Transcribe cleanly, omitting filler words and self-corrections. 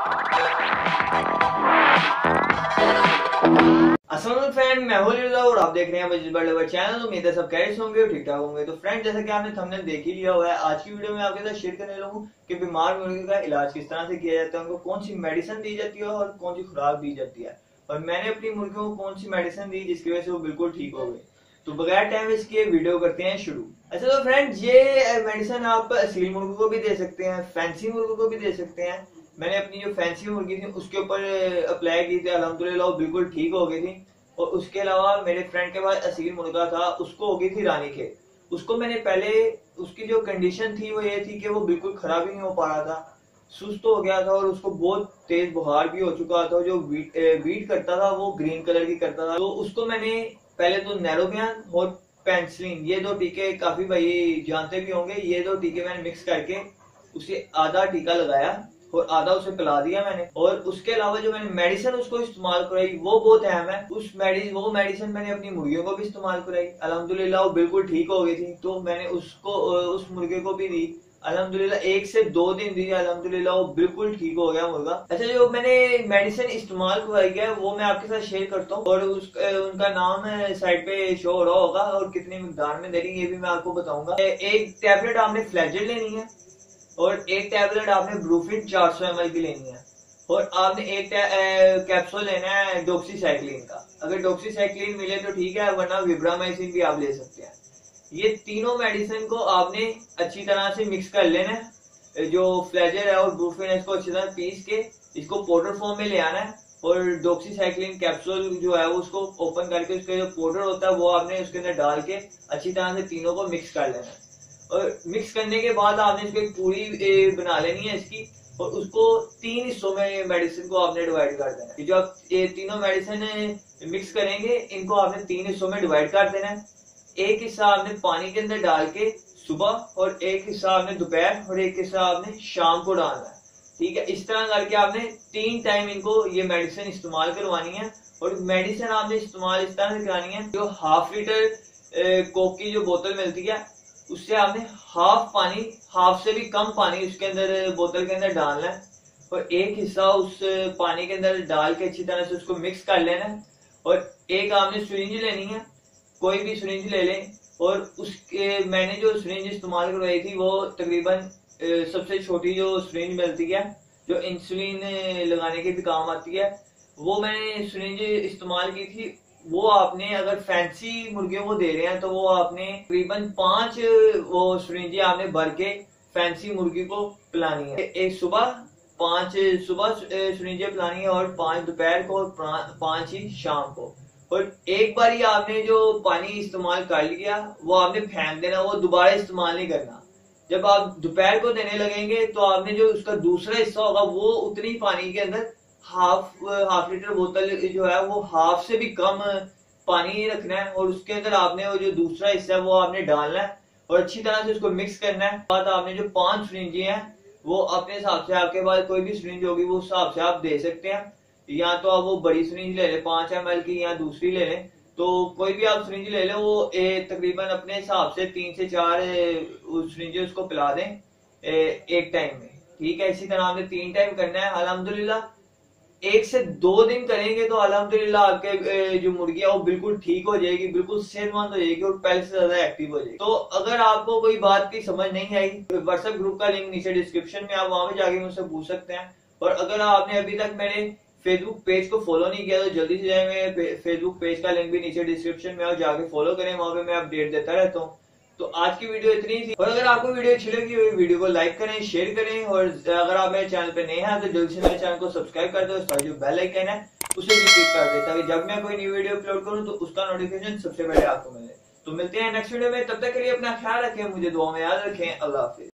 अस्सलाम फ्रेंड, मैं हूं लिल्ला और आप देख रहे हैं मजीद बर्ड चैनल। उम्मीद है सब कैसे होंगे और ठीक ठाक होंगे। तो फ्रेंड, जैसा कि आपने थंबनेल देख ही लिया हुआ है, आज की वीडियो में आपके साथ शेयर करने लगा हूं कि बीमार मुर्गे का इलाज किस तरह से किया जाता है, उनको कौन सी मेडिसिन दी जाती है और कौन सी खुराक दी जाती है, और मैंने अपनी मुर्गियों को कौन सी मेडिसिन दी जिसकी वजह से वो बिल्कुल ठीक हो गए। तो बगैर टाइम वेस्ट किए वीडियो करते हैं शुरू। अच्छा तो फ्रेंड, ये मेडिसिन आप असील मुर्गों को भी दे सकते हैं, फैंसी मुर्गों को भी दे सकते हैं। मैंने अपनी जो फैंसी मुर्गी थी उसके ऊपर अप्लाई की थी, अल्हम्दुलिल्लाह वो बिल्कुल ठीक हो गई थी। और उसके अलावा मेरे फ्रेंड के पास असील मुर्गा था, उसको हो गई थी रानीखेत। उसको मैंने पहले, उसकी जो कंडीशन थी वो ये थी कि वो बिल्कुल खराब ही नहीं हो पा रहा था, सुस्त हो गया था और उसको बहुत तेज बुखार भी हो चुका था। जो बीट करता था वो ग्रीन कलर की करता था। तो उसको मैंने पहले तो नैरोबियान और पेंसिलिन, ये दो टीके काफी भाई जानते भी होंगे, ये दो टीके मैंने मिक्स करके उसे आधा टीका लगाया और आधा उसे पिला दिया मैंने। और उसके अलावा जो मैंने मेडिसिन उसको इस्तेमाल कराई वो बहुत अहम है। वो मेडिसिन मैंने अपनी मुर्गियों को भी इस्तेमाल कराई, अल्हम्दुलिल्लाह वो बिल्कुल ठीक हो गई थी। तो मैंने उसको उस मुर्गे को भी दी, अल्हम्दुलिल्लाह 1 से 2 दिन दी, अल्हम्दुलिल्लाह वो बिल्कुल ठीक हो गया मुर्गा। अच्छा, जो मैंने मेडिसिन इस्तेमाल करवाई है वो मैं आपके साथ शेयर करता हूँ, और उनका नाम साइड पे शो हो रहा होगा, और कितनी मिकदार में देनी ये भी मैं आपको बताऊंगा। एक टैबलेट आपने फ्लैजेल लेनी है, और एक टैबलेट आपने ब्रूफिन 400 ml की लेनी है, और आपने एक कैप्सूल लेना है डॉक्सीसाइक्लिन का। अगर डॉक्सीसाइक्लिन मिले तो ठीक है, वरना विब्रामाइसिन भी आप ले सकते हैं। ये तीनों मेडिसिन को आपने अच्छी तरह से मिक्स कर लेना है। जो फ्लैजर है और ब्रूफिन है, इसको अच्छी तरह पीस के इसको पाउडर फॉर्म में ले आना है, और डॉक्सीसाइक्लिन कैप्सूल जो है वो उसको ओपन करके उसका जो पाउडर होता है वो आपने उसके अंदर डाल के अच्छी तरह से तीनों को मिक्स कर लेना है। और मिक्स करने के बाद आपने इसको एक पूरी बना लेनी है इसकी, और उसको 3 हिस्सों में मेडिसिन को आपने डिवाइड कर देना है। जो आप ये तीनों मेडिसिन मिक्स करेंगे इनको आपने 3 हिस्सों में डिवाइड कर देना है। एक हिस्सा आपने पानी के अंदर डाल के सुबह, और एक हिस्सा आपने दोपहर, और एक हिस्सा आपने शाम को डालना है। ठीक है, इस तरह करके आपने 3 टाइम इनको ये मेडिसिन इस्तेमाल करवानी है। और मेडिसिन आपने इस्तेमाल इस तरह से करानी है, जो 1/2 लीटर कोक की जो बोतल मिलती है उससे आपने हाफ पानी, हाफ से भी कम पानी उसके अंदर बोतल के अंदर डालना है, और एक हिस्सा उस पानी के अंदर डाल के अच्छी तरह से उसको मिक्स कर लेना है। और एक आपने सिरिंज लेनी है, कोई भी सिरिंज ले लें, और उसके मैंने जो सिरिंज इस्तेमाल करवाई थी वो तकरीबन सबसे छोटी जो सिरिंज मिलती है जो इंसुलिन लगाने के भी काम आती है, वो मैंने सिरिंज इस्तेमाल की थी। वो आपने अगर फैंसी मुर्गियों को दे रहे हैं तो वो आपने तकरीबन 5 वो सिरिंजें आपने भर के फैंसी मुर्गी को पिलानी है। एक सुबह 5 सुबह सिरिंजें पिलानी है, और 5 दोपहर को, और 5 ही शाम को। और एक बार ही आपने जो पानी इस्तेमाल कर लिया वो आपने फेंक देना, वो दोबारा इस्तेमाल नहीं करना। जब आप दोपहर को देने लगेंगे तो आपने जो उसका दूसरा हिस्सा होगा वो उतनी पानी के अंदर हाफ लीटर बोतल जो है वो हाफ से भी कम पानी रखना है, और उसके अंदर आपने वो जो दूसरा हिस्सा है वो आपने डालना है, और अच्छी तरह से उसको मिक्स करना है। बाद आपने जो 5 सिरिंजें हैं वो अपने हिसाब से, आपके पास कोई भी सिरिंज होगी वो हिसाब से आप दे सकते हैं। या तो आप वो बड़ी सिरिंज ले लें 5 ml की, या दूसरी ले लें, तो कोई भी आप सिरिंज ले लें। वो तकरीबन अपने हिसाब से 3 से 4 सिरिंजें उसको पिला दें एक टाइम में। ठीक है, इसी तरह आपने 3 टाइम करना है। अल्हम्दुलिल्लाह 1 से 2 दिन करेंगे तो अल्हम्दुलिल्लाह आपके जो मुर्गी है वो बिल्कुल ठीक हो जाएगी, बिल्कुल सेहतमंद हो जाएगी, और पहले से ज्यादा एक्टिव हो जाएगी। तो अगर आपको कोई बात की समझ नहीं आई तो व्हाट्सएप ग्रुप का लिंक नीचे डिस्क्रिप्शन में, आप वहां पे जाके मुझसे पूछ सकते हैं। और अगर आपने अभी तक मेरे फेसबुक पेज को फॉलो नहीं किया तो जल्दी से जाए, मेरे फेसबुक पेज का लिंक भी नीचे डिस्क्रिप्शन में, और जाके फॉलो करें, वहां पे मैं अपडेट देता रहता हूँ। तो आज की वीडियो इतनी थी, और अगर आपको वीडियो अच्छी लगी हुई वीडियो को लाइक करें, शेयर करें, और अगर आप मेरे चैनल पे नए हैं तो जल्दी से मेरे चैनल को सब्सक्राइब कर दो, साथ जो बेल आइकन है उसे भी क्लिक कर दे, ताकि जब मैं कोई न्यू वीडियो अपलोड करूं तो उसका नोटिफिकेशन सबसे पहले आपको मिले। तो मिलते हैं नेक्स्ट वीडियो में, तब तक के लिए अपना ख्याल रखें, मुझे दुआ में याद रखें। अल्लाह हाफिज।